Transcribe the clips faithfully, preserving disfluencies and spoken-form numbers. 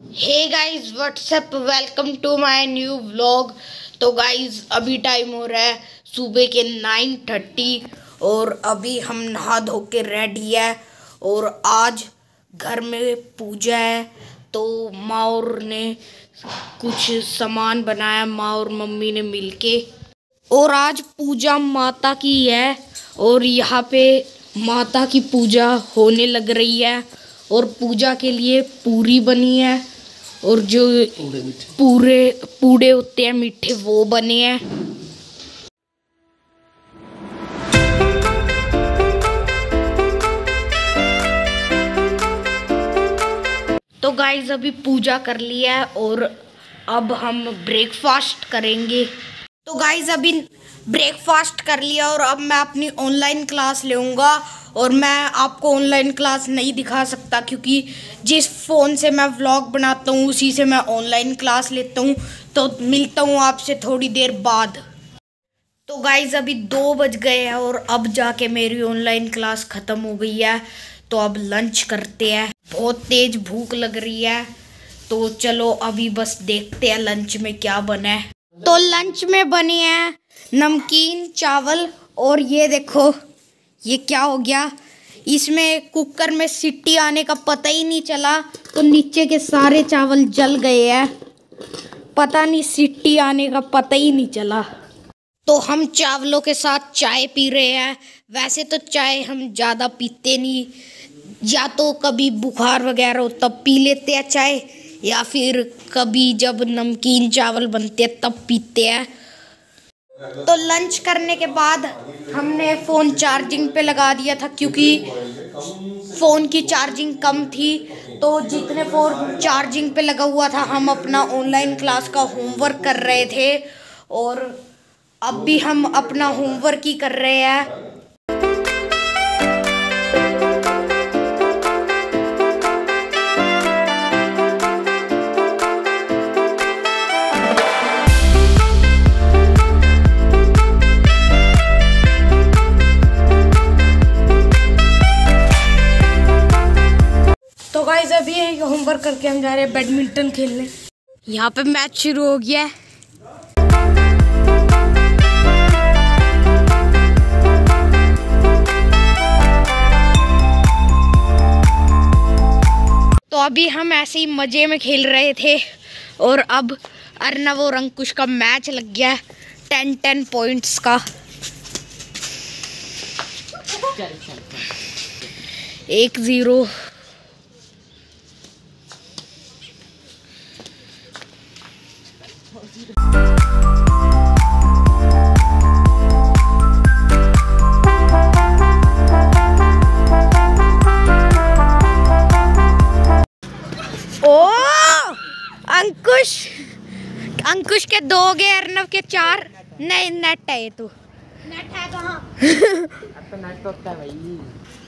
Hey guys what's up, welcome to my new vlog. तो guys अभी time हो रहा है सुबह के नाइन थर्टी और अभी हम नहा धो के रेडी है और आज घर में पूजा है। तो माँ और ने कुछ सामान बनाया, माँ और मम्मी ने मिलके, और आज पूजा माता की है और यहाँ पे माता की पूजा होने लग रही है और पूजा के लिए पूरी बनी है और जो पूरे पूड़े होते हैं मीठे वो बने हैं। तो गाइस अभी पूजा कर लिया है और अब हम ब्रेकफास्ट करेंगे। तो गाइस अभी ब्रेकफास्ट कर लिया और अब मैं अपनी ऑनलाइन क्लास लूँगा और मैं आपको ऑनलाइन क्लास नहीं दिखा सकता क्योंकि जिस फ़ोन से मैं व्लॉग बनाता हूँ उसी से मैं ऑनलाइन क्लास लेता हूँ। तो मिलता हूँ आपसे थोड़ी देर बाद। तो गाइस अभी दो बज गए हैं और अब जाके मेरी ऑनलाइन क्लास ख़त्म हो गई है। तो अब लंच करते हैं, बहुत तेज़ भूख लग रही है। तो चलो अभी बस देखते हैं लंच में क्या बना है। तो लंच में बने हैं नमकीन चावल और ये देखो ये क्या हो गया, इसमें कुकर में सीटी आने का पता ही नहीं चला तो नीचे के सारे चावल जल गए हैं, पता नहीं सीटी आने का पता ही नहीं चला। तो हम चावलों के साथ चाय पी रहे हैं। वैसे तो चाय हम ज़्यादा पीते नहीं, या तो कभी बुखार वगैरह हो तब पी लेते हैं चाय, या फिर कभी जब नमकीन चावल बनते हैं तब पीते हैं। तो लंच करने के बाद हमने फ़ोन चार्जिंग पे लगा दिया था क्योंकि फ़ोन की चार्जिंग कम थी। तो जितने फ़ोन चार्जिंग पे लगा हुआ था हम अपना ऑनलाइन क्लास का होमवर्क कर रहे थे और अब भी हम अपना होमवर्क ही कर रहे हैं। तो गाइस अभी होमवर्क करके हम जा रहे हैं बैडमिंटन खेलने। यहाँ पे मैच शुरू हो गया है। तो अभी हम ऐसे ही मजे में खेल रहे थे और अब अर्नव और अंकुश का मैच लग गया है टेन टेन पॉइंट्स का। एक जीरो। ओ अंकुश अंकुश के दो हो गए, अर्नव के चार। नहीं नेट है ये तो नेट है कहाँ? अब तो नेट तो होता है भाई।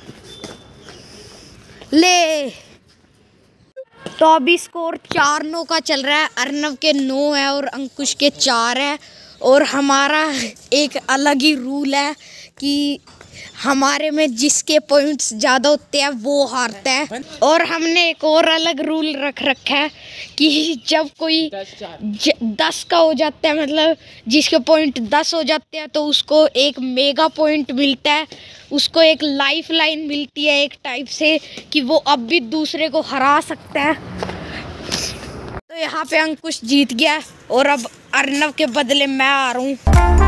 ले तो अभी स्कोर चार नौ का चल रहा है। अर्नव के नौ है और अंकुश के चार है और हमारा एक अलग ही रूल है कि हमारे में जिसके पॉइंट्स ज़्यादा होते हैं वो हारता है। और हमने एक और अलग रूल रख रखा है कि जब कोई ज, दस का हो जाता है, मतलब जिसके पॉइंट दस हो जाते हैं तो उसको एक मेगा पॉइंट मिलता है, उसको एक लाइफ लाइन मिलती है एक टाइप से कि वो अब भी दूसरे को हरा सकता है। तो यहाँ पे अंकुश जीत गया और अब अर्नव के बदले मैं आ रहा हूँ।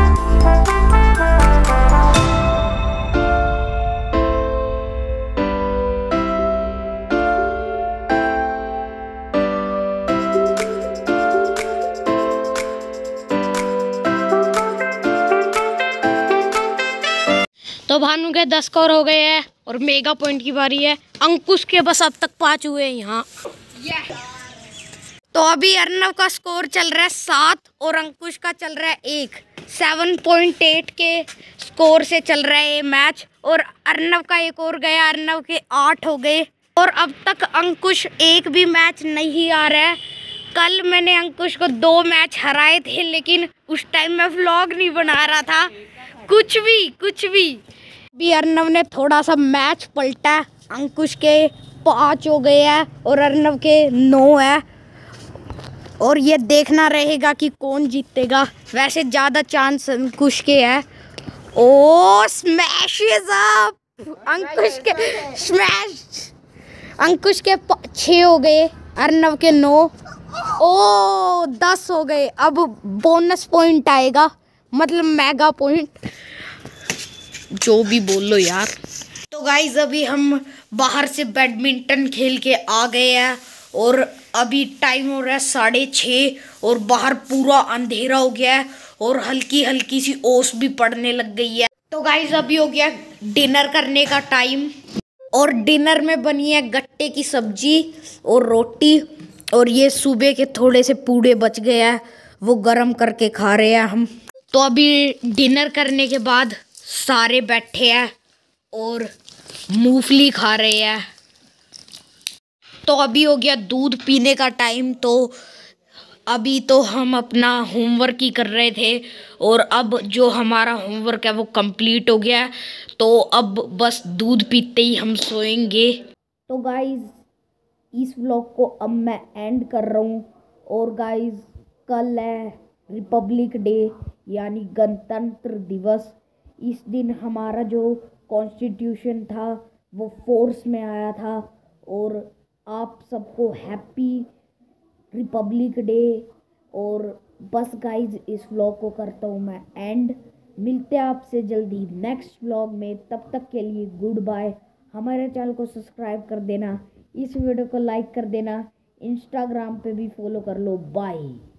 तो भानु के दस स्कोर हो गए हैं और मेगा पॉइंट की बारी है। अंकुश के बस अब तक पाँच हुए हैं यहाँ। तो अभी अर्नव का स्कोर चल रहा है सात और अंकुश का चल रहा है एक। सेवन पॉइंट एट के स्कोर से चल रहा है ये मैच और अर्नव का एक और गया, अर्नव के आठ हो गए और अब तक अंकुश एक भी मैच नहीं आ रहा है। कल मैंने अंकुश को दो मैच हराए थे लेकिन उस टाइम मैं व्लॉग नहीं बना रहा था, कुछ भी कुछ भी भी अर्नव ने थोड़ा सा मैच पलटा, अंकुश के पाँच हो गए हैं और अर्नव के नौ है। और ये देखना रहेगा कि कौन जीतेगा। वैसे ज़्यादा चांस अंकुश के है। Oh smash is up, Ankush के स्मैश। अंकुश के छः हो गए, अर्नव के नौ। ओ दस हो गए। अब बोनस पॉइंट आएगा, मतलब मेगा पॉइंट, जो भी बोल लो यार। तो गाइज अभी हम बाहर से बैडमिंटन खेल के आ गए हैं और अभी टाइम हो रहा है साढ़े छः और बाहर पूरा अंधेरा हो गया है और हल्की हल्की सी ओस भी पड़ने लग गई है। तो गाइज अभी हो गया डिनर करने का टाइम और डिनर में बनी है गट्टे की सब्जी और रोटी और ये सुबह के थोड़े से पूड़े बच गए हैं, वो गरम करके खा रहे हैं हम। तो अभी डिनर करने के बाद सारे बैठे हैं और मूंगफली खा रहे हैं। तो अभी हो गया दूध पीने का टाइम। तो अभी तो हम अपना होमवर्क ही कर रहे थे और अब जो हमारा होमवर्क है वो कंप्लीट हो गया है। तो अब बस दूध पीते ही हम सोएंगे। तो गाइज इस व्लॉग को अब मैं एंड कर रहा हूँ। और गाइज कल है रिपब्लिक डे यानी गणतंत्र दिवस। इस दिन हमारा जो कॉन्स्टिट्यूशन था वो फोर्स में आया था और आप सबको हैप्पी रिपब्लिक डे। और बस गाइज इस व्लॉग को करता हूँ मैं एंड। मिलते हैं आपसे जल्दी नेक्स्ट व्लॉग में, तब तक के लिए गुड बाय। हमारे चैनल को सब्सक्राइब कर देना, इस वीडियो को लाइक कर देना, इंस्टाग्राम पे भी फॉलो कर लो। बाय।